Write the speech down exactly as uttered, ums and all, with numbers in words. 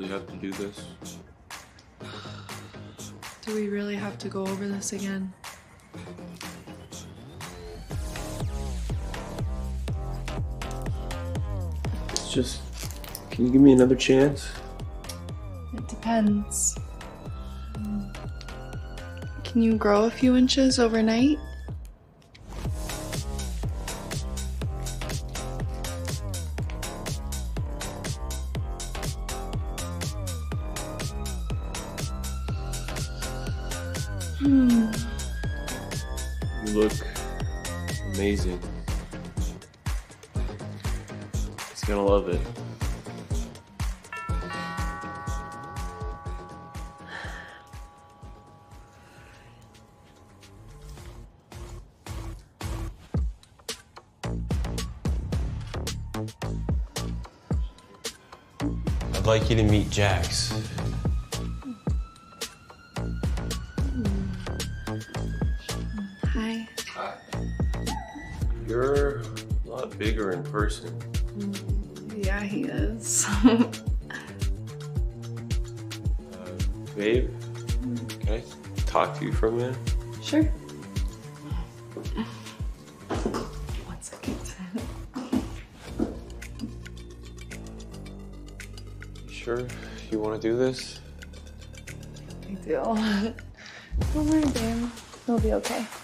really have to do this? Do we really have to go over this again? It's just, can you give me another chance? It depends. Can you grow a few inches overnight? Hmm. You look amazing. He's gonna love it. I'd like you to meet Jax. Hi. Hi. You're a lot bigger in person. Yeah, he is. uh, babe, can I talk to you for a minute? Sure. One second. You sure you want to do this? I do. Don't worry, babe. It'll be okay.